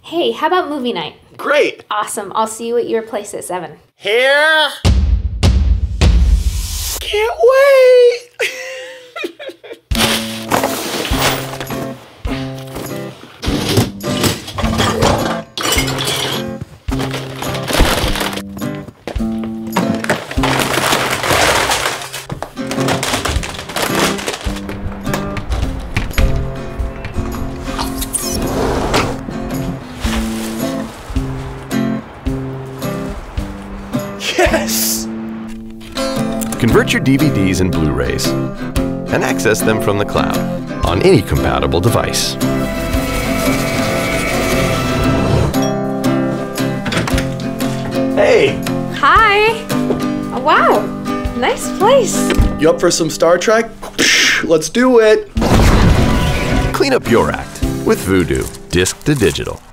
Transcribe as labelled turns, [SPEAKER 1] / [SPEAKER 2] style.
[SPEAKER 1] Hey, how about movie night?
[SPEAKER 2] Great!
[SPEAKER 1] Awesome. I'll see you at your place at 7.
[SPEAKER 2] Here! Can't wait! Yes!
[SPEAKER 3] Convert your DVDs and Blu-rays and access them from the cloud on any compatible device.
[SPEAKER 2] Hey!
[SPEAKER 1] Hi! Oh, wow, nice place.
[SPEAKER 2] You up for some Star Trek? Let's do it!
[SPEAKER 3] Clean up your act with VUDU, disc to digital.